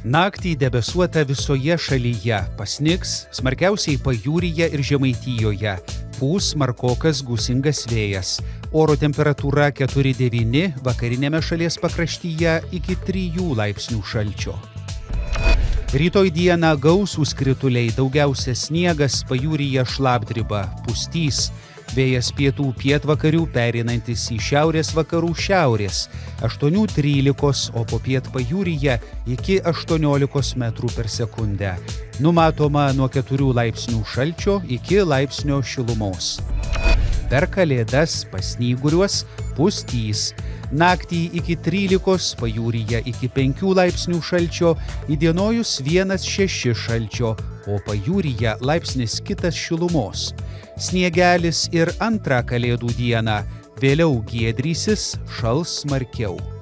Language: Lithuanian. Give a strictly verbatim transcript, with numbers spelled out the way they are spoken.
Naktį debesuota visoje šalyje, pasnigs, smarkiausiai pajūryje ir Žemaitijoje, pūs smarkokas gūsingas vėjas, oro temperatūra keturi devyni, vakarinėme šalies pakraštyje iki trijų laipsnių šalčio. Rytoj dieną gausūs krituliai, daugiausia sniegas, pajūryje šlapdriba, pustys, vėjas pietų pietvakarių pereinantis į šiaurės vakarų šiaurės, aštuoni trylika, o popiet pajūryje iki aštuoniolikos metrų per sekundę. Numatoma nuo keturių laipsnių šalčio iki laipsnio šilumos. Per Kalėdas pasnyguriuos pustys. Naktį iki trylikos, pajūryje iki penkių laipsnių šalčio, įdienojus vienas šeši šalčio, o pajūryje laipsnis kitas šilumos. Sniegelis ir antrą Kalėdų dieną, vėliau giedrysis, šals smarkiau.